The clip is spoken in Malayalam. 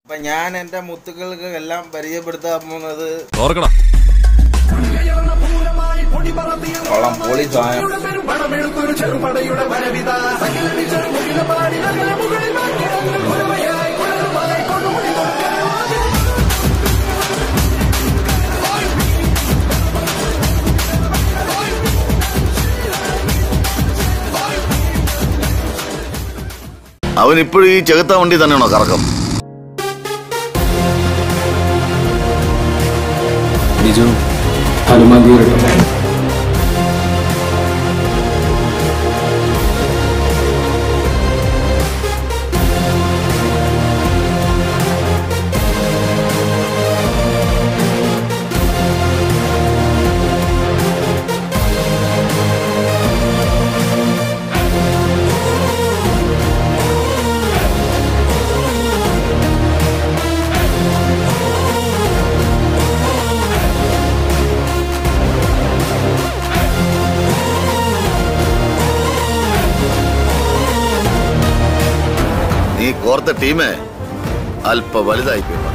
അപ്പൊ ഞാൻ എന്റെ മുത്തുക്കൾക്ക് എല്ലാം പരിചയപ്പെടുത്താൻ പോകുന്നത് പോളി സാനം. അവൻ ഇപ്പോഴും ഈ ചെകുത്ത വണ്ടി തന്നെയാണോ കറക്കം? ബിജു ഹനുമാൻ നീ കോർത്ത ടീമേ അല്പ വലുതായി പോയി.